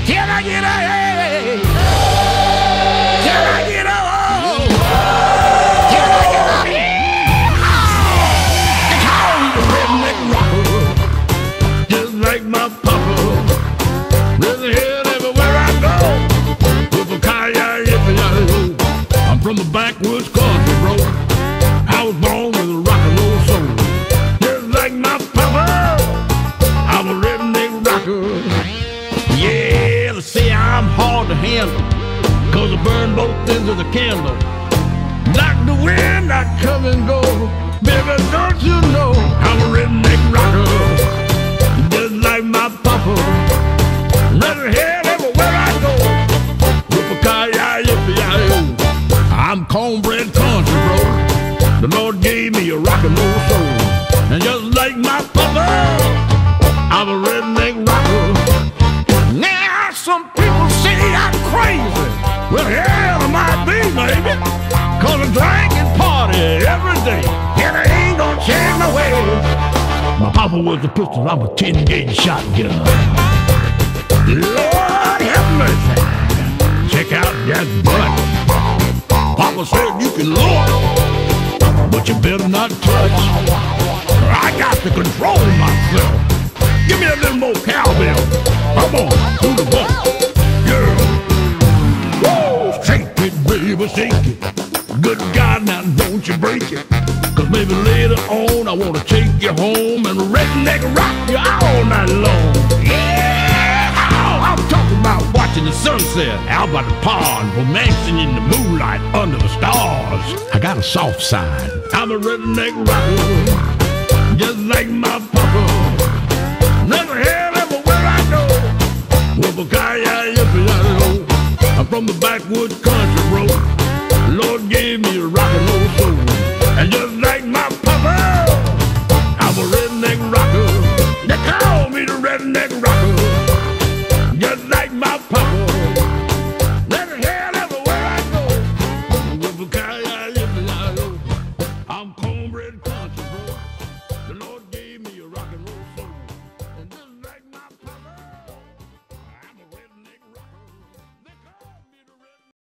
Can I get a hey? Can I get a oh? Can I get a yeah? They call me the redneck rocker, just like my papa. There's a head everywhere I go. With a kaya-yippee-yay-yo. I'm from the backwoods country, bro. I was born with a rock and roll soul. Just like my papa, I'm a redneck rocker. Yeah, they say I'm hard to handle, 'cause I burn both ends of the candle. Like the wind, I come and go. Baby, don't you know I'm a redneck rocker, just like my papa. Redhead everywhere I go. Yippee-ki-yay-yippee-yay-yo. I'm cornbread country, bro. The Lord gave me a rock and roll soul, and just like my papa, I'm a redneck rocker. Now some people say I'm crazy. Well, hell, I might be, baby, 'cause I drink and party every day, and I ain't gonna change my ways. My papa was a pistol, I'm a 10-gauge shotgun. Lord have mercy. Check out that butt. Papa said you can look, but you better not touch. I got to control myself. Give me a little more cowbell. Come on, do the butt. Yeah. Woo! Shake it, baby, shake it. Good God, now don't you break it. 'Cause maybe later on I wanna take you home and redneck rock you all night long. Yeah! I'm talking about watching the sunset out by the pond, romancing in the moonlight under the stars. I got a soft side. I'm a redneck rocker, just like my papa. Never had everywhere I go. Yippee-ki-yay-yippee-yay-yo. I'm from the backwoods country, bro. The Lord gave me a rock and roll soul, and just